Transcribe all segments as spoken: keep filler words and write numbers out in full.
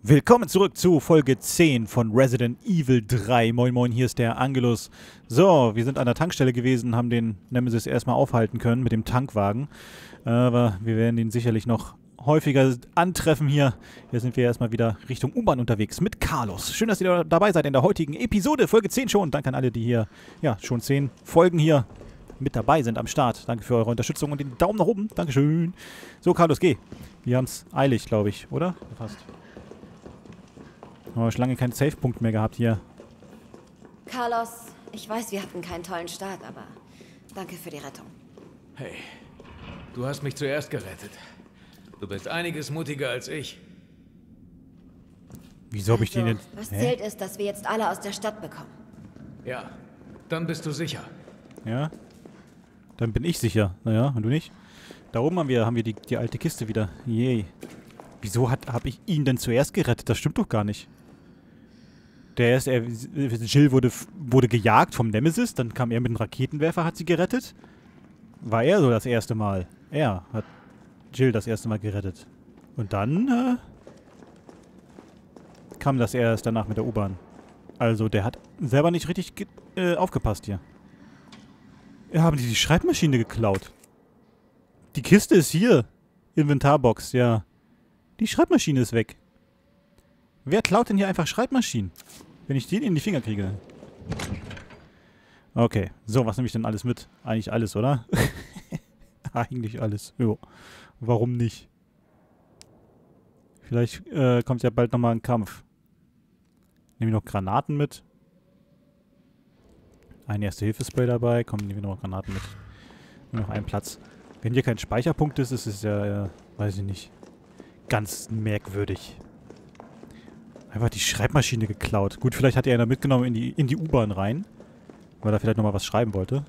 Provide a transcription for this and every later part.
Willkommen zurück zu Folge zehn von Resident Evil drei. Moin moin, hier ist der Angelus. So, wir sind an der Tankstelle gewesen, haben den Nemesis erstmal aufhalten können mit dem Tankwagen. Aber wir werden ihn sicherlich noch häufiger antreffen hier. Hier sind wir erstmal wieder Richtung U-Bahn unterwegs mit Carlos. Schön, dass ihr dabei seid in der heutigen Episode, Folge zehn schon. Danke an alle, die hier, ja, schon zehn Folgen hier mit dabei sind am Start. Danke für eure Unterstützung und den Daumen nach oben. Dankeschön. So, Carlos, geh. Wir haben es eilig, glaube ich, oder? Fast. Oh, schon lange keinen Save-Punkt mehr gehabt hier. Carlos, ich weiß, wir hatten keinen tollen Start, aber danke für die Rettung. Hey, du hast mich zuerst gerettet. Du bist einiges mutiger als ich. Wieso habe ich Also, den jetzt... was Hä? zählt ist, dass wir jetzt alle aus der Stadt bekommen. Ja, dann bist du sicher. Ja? Dann bin ich sicher. Naja, und du nicht? Da oben haben wir, haben wir die, die alte Kiste wieder. Yay. Wieso habe ich ihn denn zuerst gerettet? Das stimmt doch gar nicht. Der erste, er, Jill wurde, wurde gejagt vom Nemesis, dann kam er mit dem Raketenwerfer, hat sie gerettet. War er so das erste Mal. Er hat Jill das erste Mal gerettet. Und dann äh, kam das erst danach mit der U-Bahn. Also der hat selber nicht richtig äh, aufgepasst hier. Ja, haben die die Schreibmaschine geklaut? Die Kiste ist hier. Inventarbox, ja. Die Schreibmaschine ist weg. Wer klaut denn hier einfach Schreibmaschinen? Wenn ich den in die Finger kriege. Okay. So, was nehme ich denn alles mit? Eigentlich alles, oder? Eigentlich alles. Jo. Warum nicht? Vielleicht äh, kommt ja bald nochmal ein Kampf. Nehme ich noch Granaten mit. Ein Erste-Hilfe-Spray dabei. Komm, nehmen wir noch Granaten mit. Nur noch einen Platz. Wenn hier kein Speicherpunkt ist, ist es ja, äh, weiß ich nicht, ganz merkwürdig. Einfach die Schreibmaschine geklaut. Gut, vielleicht hat er einer mitgenommen in die, in die U-Bahn rein. Weil er vielleicht nochmal was schreiben wollte.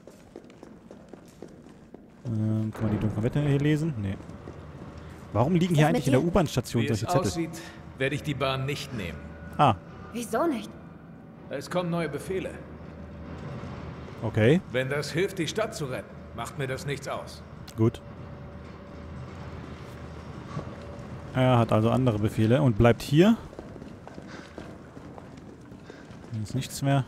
Ähm, kann man die dunkle Wette hier lesen? Nee. Warum liegen hier Was eigentlich in mit der U-Bahn-Station Wie solche es Zettel? aussieht, werde ich die Bahn nicht nehmen. Ah, Wieso nicht? Es kommen neue Befehle. okay. Wenn das hilft, die Stadt zu retten, macht mir das nichts aus. Gut. Er hat also andere Befehle und bleibt hier. Hier ist nichts mehr.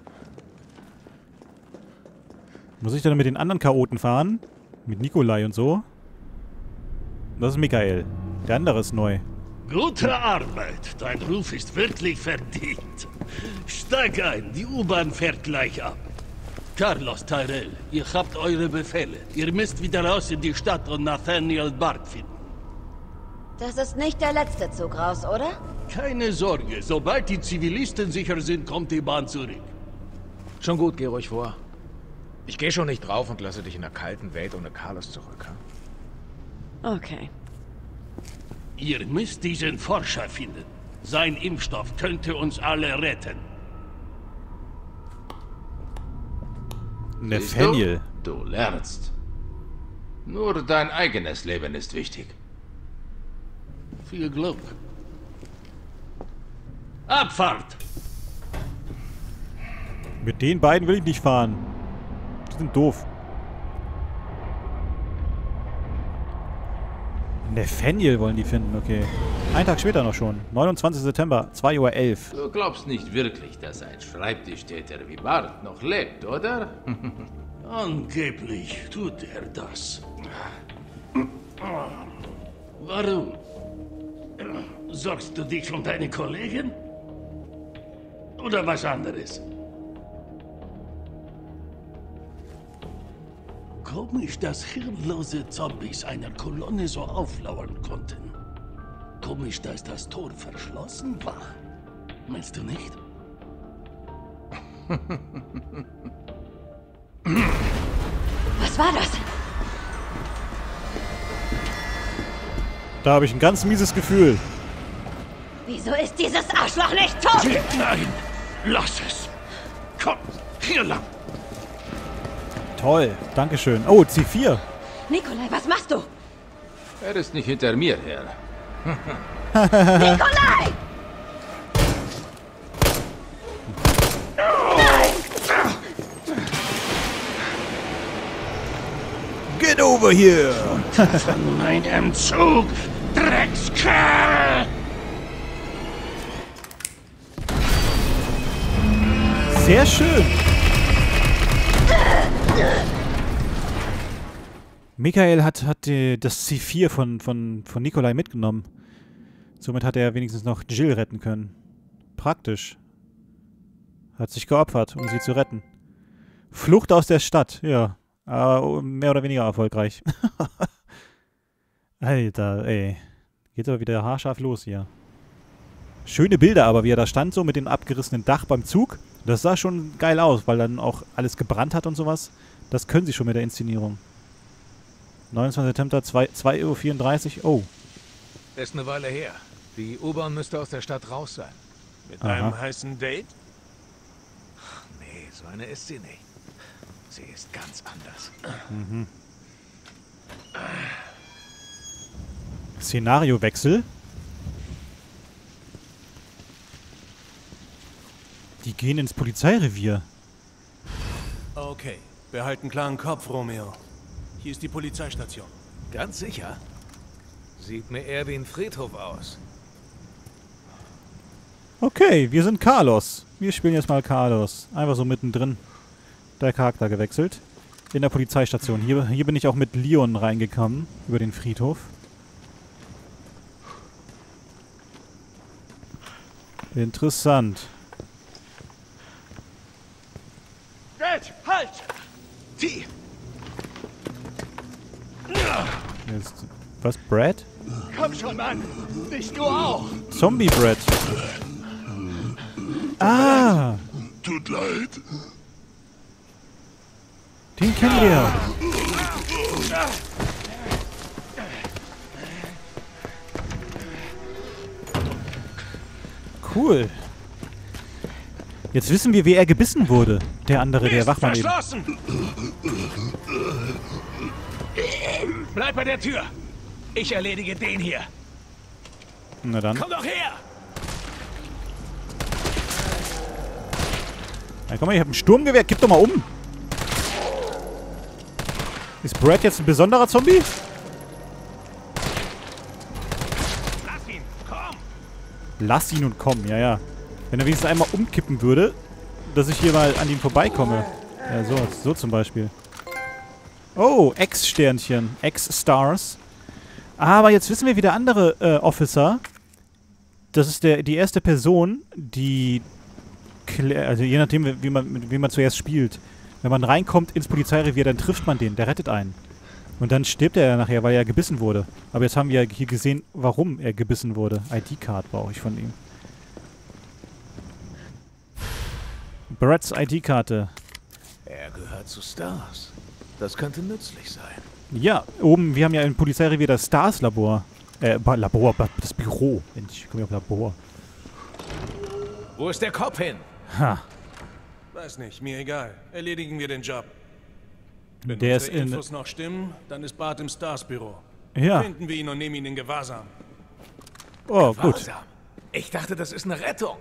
Muss ich dann mit den anderen Chaoten fahren? Mit Nikolai und so? Das ist Michael. Der andere ist neu. Gute Arbeit. Dein Ruf ist wirklich verdient. Steig ein, die U-Bahn fährt gleich ab. Carlos, Tyrell, ihr habt eure Befehle. Ihr müsst wieder raus in die Stadt und Nathaniel Bart finden. Das ist nicht der letzte Zug raus, oder? Keine Sorge, sobald die Zivilisten sicher sind, kommt die Bahn zurück. Schon gut, geh ruhig vor. Ich gehe schon nicht drauf und lasse dich in der kalten Welt ohne Carlos zurück. Hm? Okay. Ihr müsst diesen Forscher finden. Sein Impfstoff könnte uns alle retten. Nathaniel. Du, du lernst. Nur dein eigenes Leben ist wichtig. Viel Glück. Abfahrt! Mit den beiden will ich nicht fahren. Die sind doof. Nathaniel wollen die finden, okay. Einen Tag später noch schon. neunundzwanzigster September, zwei Uhr elf. Du glaubst nicht wirklich, dass ein Schreibtischtäter wie Bart noch lebt, oder? Angeblich tut er das. Warum? Sorgst du dich um deine Kollegen? Oder was anderes? Komisch, dass hirnlose Zombies einer Kolonne so auflauern konnten. Komisch, dass das Tor verschlossen war. Meinst du nicht? Was war das? Da habe ich ein ganz mieses Gefühl. Wieso ist dieses Arschloch nicht tot? Nein, lass es. Komm, hier lang. Toll, Dankeschön. Oh, C vier. Nikolai, was machst du? Er ist nicht hinter mir her. Nikolai! Get over here! Von meinem Zug, Dreckskerl! Sehr schön. Michael hat, hat die, das C vier von, von, von Nikolai mitgenommen. Somit hat er wenigstens noch Jill retten können. Praktisch. Hat sich geopfert, um sie zu retten. Flucht aus der Stadt, ja. Aber mehr oder weniger erfolgreich. Alter, ey. Geht aber wieder haarscharf los hier. Schöne Bilder aber, wie er da stand, so mit dem abgerissenen Dach beim Zug. Das sah schon geil aus, weil dann auch alles gebrannt hat und sowas. Das können sie schon mit der Inszenierung. neunundzwanzigster September, zwei Uhr vierunddreißig. Oh. Ist eine Weile her. Die U-Bahn müsste aus der Stadt raus sein. Mit Aha. einem heißen Date? Nee, so eine ist sie nicht. Sie ist ganz anders. Mhm. Szenariowechsel. Die gehen ins Polizeirevier. Okay, behalten klaren Kopf, Romeo. Hier ist die Polizeistation. Ganz sicher? Sieht mir eher wie ein Friedhof aus. Okay, wir sind Carlos. Wir spielen jetzt mal Carlos. Einfach so mittendrin. Der Charakter gewechselt. In der Polizeistation. Hier, hier bin ich auch mit Leon reingekommen. Über den Friedhof. Interessant. Red, halt! Die! Jetzt, was, Brad? Komm schon, Mann! Nicht du auch! Zombie Brad. Ah! Tut leid. Den kennen wir. Cool. Jetzt wissen wir, wie er gebissen wurde. Der andere, der Wachmann eben. Verschlossen! Bleib bei der Tür! Ich erledige den hier! Na dann. Komm doch her! Ja, komm mal, ich hab ein Sturmgewehr. Gib doch mal um. Ist Brad jetzt ein besonderer Zombie? Lass ihn! Komm! Lass ihn und komm, ja, ja. Wenn er wenigstens einmal umkippen würde, dass ich hier mal an ihm vorbeikomme. Ja, so, so zum Beispiel. Oh, X-Sternchen. X-Stars. Aber jetzt wissen wir, wie der andere äh, Officer, das ist der, die erste Person, die, also je nachdem, wie man, wie man zuerst spielt, wenn man reinkommt ins Polizeirevier, dann trifft man den, der rettet einen. Und dann stirbt er ja nachher, weil er gebissen wurde. Aber jetzt haben wir hier gesehen, warum er gebissen wurde. I D-Card brauche ich von ihm. Brads I D-Karte. Er gehört zu Stars. Das könnte nützlich sein. Ja, oben, wir haben ja im Polizeirevier das Stars-Labor. Äh, Labor, das Büro. Ich komme ja auf Labor. Wo ist der Kopf hin? Ha. Weiß nicht, mir egal. Erledigen wir den Job. Wenn Der unsere ist in... Infos noch stimmen, dann ist Bart im Stars-Büro. Ja. Finden wir ihn und nehmen ihn in Gewahrsam. Oh, gut. Wahrsam. Ich dachte, das ist eine Rettung.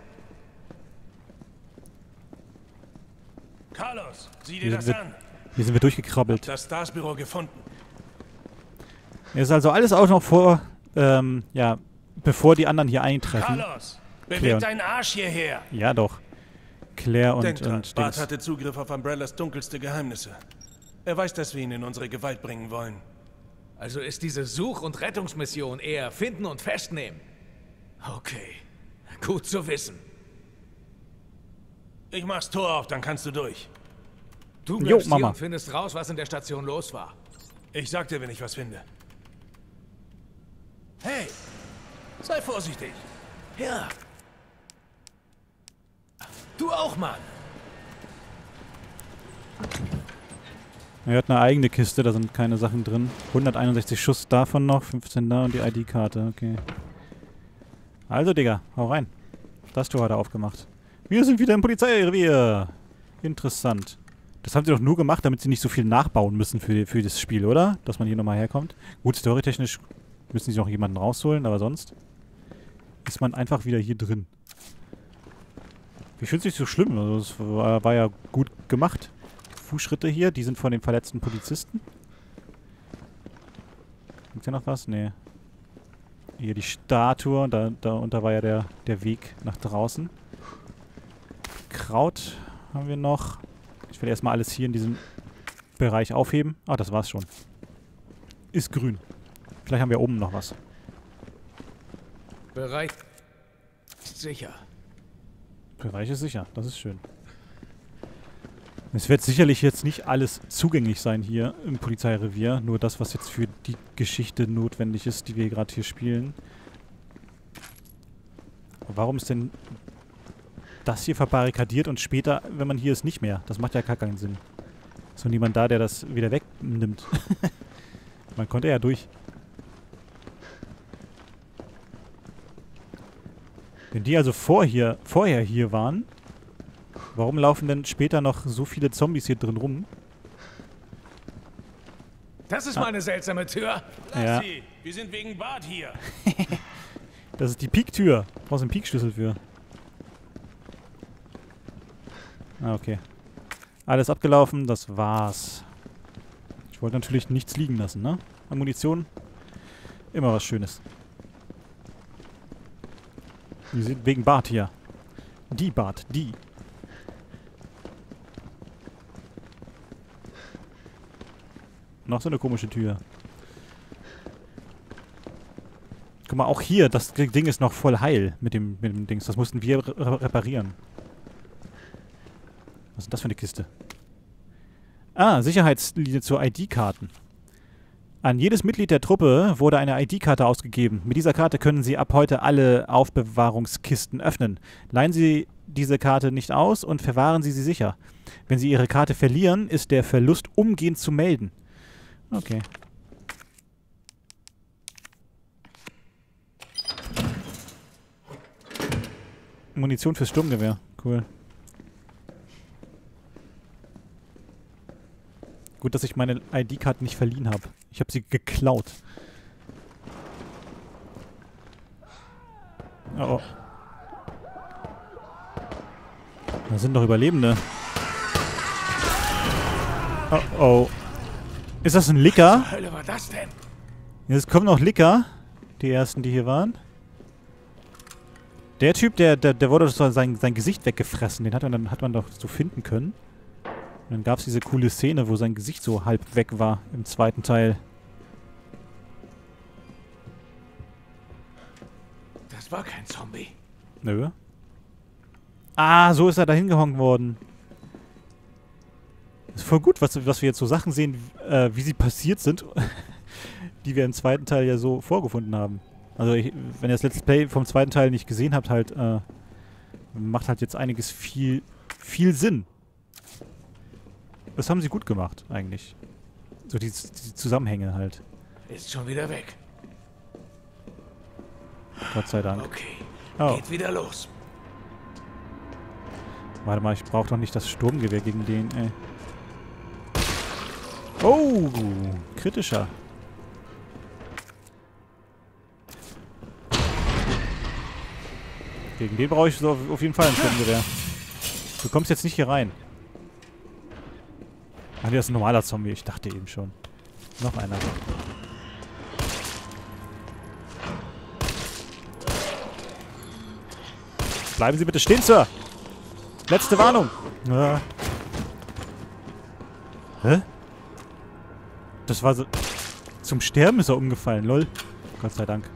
Carlos, sieh dir Hier das sind, wir, an. hier sind wir durchgekrabbelt. Das Stars-Büro gefunden. Ist also alles auch noch vor, ähm, ja, bevor die anderen hier eintreffen. Carlos, Claire beweg und- deinen Arsch hierher. Ja, doch. Claire und, Denk dran, und Bart Dings. hatte Zugriff auf Umbrellas dunkelste Geheimnisse. Er weiß, dass wir ihn in unsere Gewalt bringen wollen. Also ist diese Such- und Rettungsmission eher finden und festnehmen. Okay, gut zu wissen. Ich mach's Tor auf, dann kannst du durch. Du Jo, bleibst hier Mama. und findest raus, was in der Station los war. Ich sag dir, wenn ich was finde. Hey, sei vorsichtig. Ja. Du auch, Mann. Er hat eine eigene Kiste, da sind keine Sachen drin. hunderteinundsechzig Schuss davon noch, fünfzehn da und die I D-Karte, okay. Also, Digga, hau rein. Das Tor hat er aufgemacht. Wir sind wieder im Polizeirevier. Interessant. Das haben sie doch nur gemacht, damit sie nicht so viel nachbauen müssen für, für das Spiel, oder? Dass man hier nochmal herkommt. Gut, storytechnisch müssen sie noch jemanden rausholen, aber sonst ist man einfach wieder hier drin. Ich finde es nicht so schlimm. Also es war, war ja gut gemacht. Fußschritte hier, die sind von den verletzten Polizisten. Gibt ja noch was? Nee. Hier die Statue, da, da unter war ja der, der Weg nach draußen. Kraut haben wir noch? Ich will erstmal alles hier in diesem Bereich aufheben. Ah, das war's schon. Ist grün. Vielleicht haben wir oben noch was. Bereich ist sicher. Bereich ist sicher. Das ist schön. Es wird sicherlich jetzt nicht alles zugänglich sein hier im Polizeirevier. Nur das, was jetzt für die Geschichte notwendig ist, die wir gerade hier spielen. Warum ist denn das hier verbarrikadiert und später, wenn man hier ist, nicht mehr? Das macht ja gar keinen Sinn. Ist noch niemand da, der das wieder wegnimmt. Man konnte ja durch. Wenn die also vor hier, vorher hier waren, warum laufen denn später noch so viele Zombies hier drin rum? Das ist ah. mal eine seltsame Tür. Lass ja. sie. Wir sind wegen Bart hier. Das ist die Pik-Tür. Brauchst einen Pik-Schlüssel für. Ah, okay. Alles abgelaufen, das war's. Ich wollte natürlich nichts liegen lassen, ne? Ammunition. Immer was Schönes. Die sind wegen Bart hier. Die Bart, die. Noch so eine komische Tür. Guck mal, auch hier, das Ding ist noch voll heil mit dem, mit dem Dings. Das mussten wir re reparieren. Was ist denn das für eine Kiste? Ah, Sicherheitslinie zu I D-Karten. An jedes Mitglied der Truppe wurde eine I D-Karte ausgegeben. Mit dieser Karte können Sie ab heute alle Aufbewahrungskisten öffnen. Leihen Sie diese Karte nicht aus und verwahren Sie sie sicher. Wenn Sie Ihre Karte verlieren, ist der Verlust umgehend zu melden. Okay. Munition fürs Sturmgewehr. Cool. Gut, dass ich meine I D-Karte nicht verliehen habe. Ich habe sie geklaut. Oh, oh. Da sind doch Überlebende. Oh, oh. Ist das ein Licker? Was zur Hölle war das denn? Jetzt kommen noch Licker. Die ersten, die hier waren. Der Typ, der, der, der wurde so sein, sein Gesicht weggefressen. Den hat man, dann, hat man doch so finden können. Und dann gab es diese coole Szene, wo sein Gesicht so halb weg war im zweiten Teil. Das war kein Zombie. Nö. Ah, so ist er da hingehongen worden. Das ist voll gut, was, was wir jetzt so Sachen sehen, äh, wie sie passiert sind, die wir im zweiten Teil ja so vorgefunden haben. Also, ich, wenn ihr das Let's Play vom zweiten Teil nicht gesehen habt, halt, äh, macht halt jetzt einiges viel, viel Sinn. Das haben sie gut gemacht, eigentlich. So die, die Zusammenhänge halt. Ist schon wieder weg. Gott sei Dank. Okay, oh. Geht wieder los. Warte mal, ich brauche doch nicht das Sturmgewehr gegen den, ey. Oh, kritischer. Gegen den brauche ich so auf jeden Fall ein Sturmgewehr. Du kommst jetzt nicht hier rein. Ach, der ist ein normaler Zombie. Ich dachte eben schon. Noch einer. Bleiben Sie bitte stehen, Sir. Letzte Warnung. Ah. Hä? Das war so... Zum Sterben ist er umgefallen, lol. Gott sei Dank.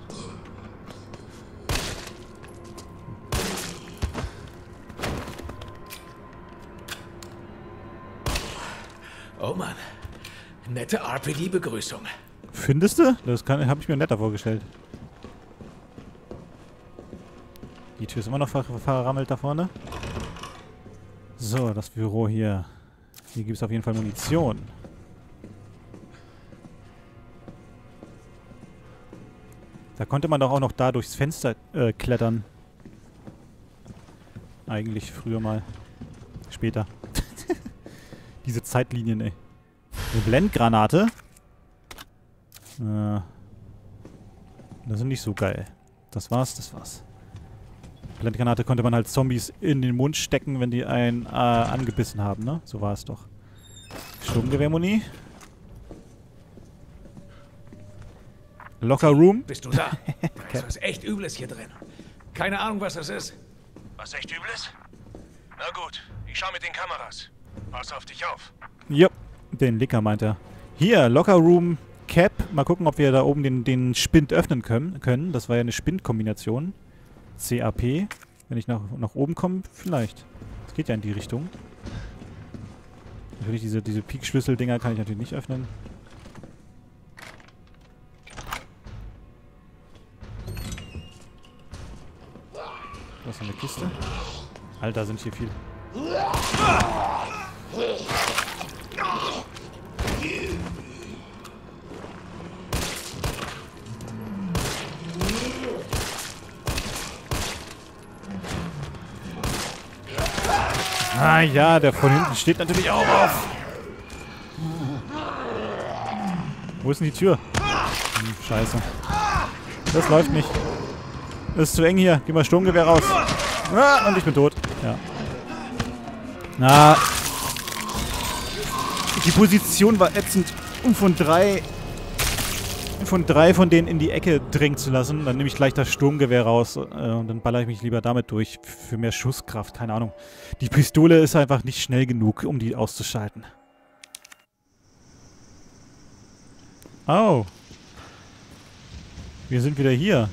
Oh Mann. Nette R P D-Begrüßung. Findest du? Das habe ich mir netter vorgestellt. Die Tür ist immer noch ver verrammelt da vorne. So, das Büro hier. Hier gibt es auf jeden Fall Munition. Da konnte man doch auch noch da durchs Fenster äh, klettern. Eigentlich früher mal. Später. Diese Zeitlinien, ey. Eine Blendgranate. Äh, das ist nicht so geil. Das war's, das war's. Blendgranate konnte man halt Zombies in den Mund stecken, wenn die einen äh, angebissen haben, ne? So war es doch. Sturmgewehrmuni. Locker Room. Bist du da? Da ist was echt Übles hier drin. Keine Ahnung, was das ist. Was echt Übles? Na gut, Ich schau mit den Kameras. Pass auf dich auf. Jo, den Licker meint er. Hier, Locker Room Cap. Mal gucken, ob wir da oben den, den Spind öffnen können, können. Das war ja eine Spindkombination. C A P. Wenn ich nach, nach oben komme, vielleicht. Das geht ja in die Richtung. Natürlich, diese, diese Peak-Schlüssel-Dinger kann ich natürlich nicht öffnen. Was ist eine Kiste? Alter, sind hier viel. Ah ja, der von hinten steht natürlich auch auf. Wo ist denn die Tür? Hm, scheiße. Das läuft nicht. Das ist zu eng hier. Geh mal Sturmgewehr raus. Ah, und ich bin tot. Ja. Na. Die Position war ätzend, um von drei von drei von denen in die Ecke drängen zu lassen. Dann nehme ich gleich das Sturmgewehr raus äh, und dann ballere ich mich lieber damit durch. Für mehr Schusskraft, keine Ahnung. Die Pistole ist einfach nicht schnell genug, um die auszuschalten. Oh. Wir sind wieder hier.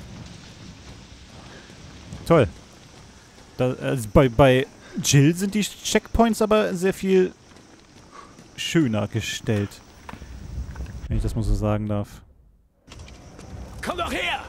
Toll. Da, also bei, bei Jill sind die Checkpoints aber sehr viel schöner gestellt. Wenn ich das mal so sagen darf. Komm doch her!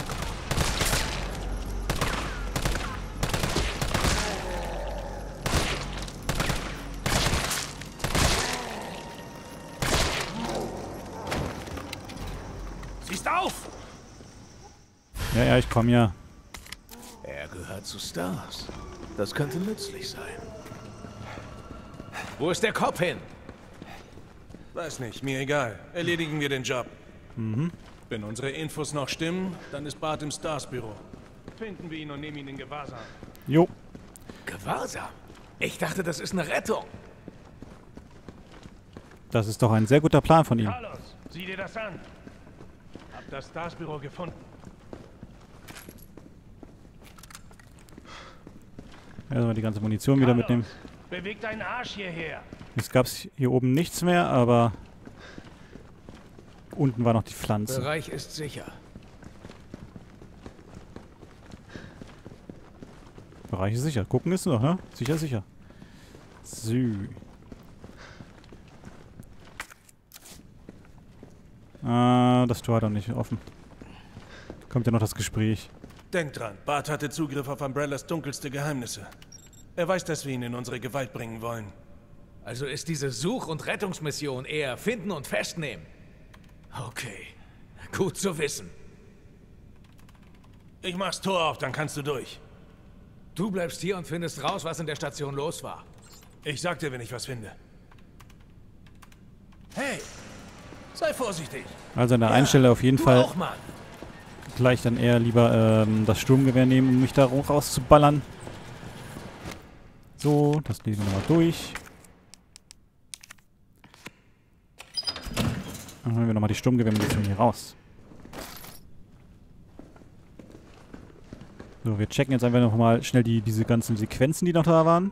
Siehst auf! Ja, ja, ich komme ja. Er gehört zu Stars. Das könnte nützlich sein. Wo ist der Kopf hin? Weiß nicht, mir egal. Erledigen wir den Job. Mhm. Wenn unsere Infos noch stimmen, dann ist Bart im Stars-Büro. Finden wir ihn und nehmen ihn in Gewahrsam. Jo. Gewahrsam? Ich dachte, das ist eine Rettung. Das ist doch ein sehr guter Plan von ihm. Carlos, sieh dir das an. Hab das Stars-Büro gefunden. Erstmal die ganze Munition wieder mitnehmen. Beweg deinen Arsch hierher. Jetzt gab es hier oben nichts mehr, aber unten war noch die Pflanze. Bereich ist sicher. Bereich ist sicher. Gucken ist noch, ne? Sicher, sicher. So. Ah, das Tor hat noch nicht offen. Kommt ja noch das Gespräch. Denk dran, Bart hatte Zugriff auf Umbrellas dunkelste Geheimnisse. Er weiß, dass wir ihn in unsere Gewalt bringen wollen. Also ist diese Such- und Rettungsmission eher finden und festnehmen. Okay, gut zu wissen. Ich mach's Tor auf, dann kannst du durch. Du bleibst hier und findest raus, was in der Station los war. Ich sag dir, wenn ich was finde. Hey, sei vorsichtig. Also an der einen Stelle auf jeden Fall Auch, Mann. gleich dann eher lieber ähm, das Sturmgewehr nehmen, um mich da rauszuballern. So, das lesen wir nochmal durch. Dann holen wir nochmal die Sturmgewehrmunition hier raus. So, wir checken jetzt einfach nochmal schnell die, diese ganzen Sequenzen, die noch da waren.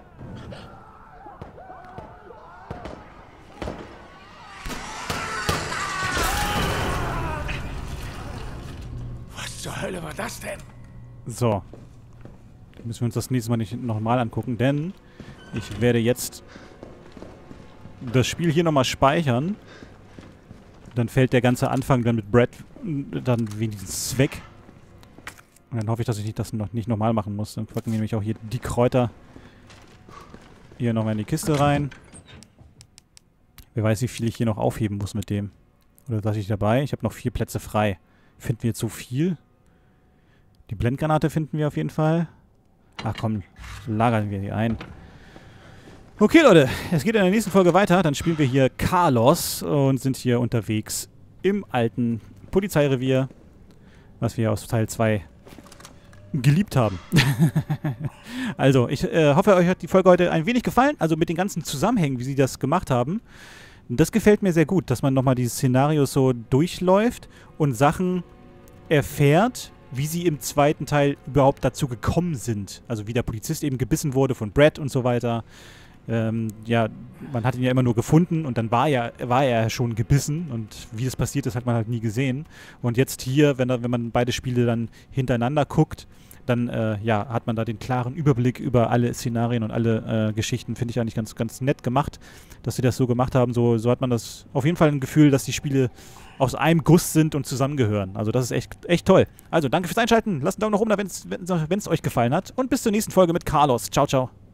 Was zur Hölle war das denn? So. Müssen wir uns das nächste Mal nicht nochmal angucken, denn ich werde jetzt das Spiel hier nochmal speichern. Dann fällt der ganze Anfang dann mit Brad dann wenigstens weg. Und dann hoffe ich, dass ich das noch nicht nochmal machen muss. Dann packen wir nämlich auch hier die Kräuter hier nochmal in die Kiste rein. Wer weiß, wie viel ich hier noch aufheben muss mit dem. Oder lasse ich dabei? Ich habe noch vier Plätze frei. Finden wir jetzt so viel? Die Blendgranate finden wir auf jeden Fall. Ach komm, lagern wir die ein. Okay, Leute, es geht in der nächsten Folge weiter. Dann spielen wir hier Carlos und sind hier unterwegs im alten Polizeirevier, was wir aus Teil zwei geliebt haben. Also, ich äh, hoffe, euch hat die Folge heute ein wenig gefallen. Also mit den ganzen Zusammenhängen, wie sie das gemacht haben. Das gefällt mir sehr gut, dass man nochmal dieses Szenario so durchläuft und Sachen erfährt, wie sie im zweiten Teil überhaupt dazu gekommen sind. Also wie der Polizist eben gebissen wurde von Brad und so weiter. Ähm, ja, man hat ihn ja immer nur gefunden und dann war, ja, war er schon gebissen und wie das passiert ist, hat man halt nie gesehen. Und jetzt hier, wenn, da, wenn man beide Spiele dann hintereinander guckt, dann äh, ja, hat man da den klaren Überblick über alle Szenarien und alle äh, Geschichten. Finde ich eigentlich ganz, ganz nett gemacht, dass sie das so gemacht haben. So, so hat man das auf jeden Fall ein Gefühl, dass die Spiele aus einem Guss sind und zusammengehören. Also das ist echt, echt toll. Also danke fürs Einschalten. Lasst einen Daumen nach oben da, wenn es euch gefallen hat. Und bis zur nächsten Folge mit Carlos. Ciao, ciao.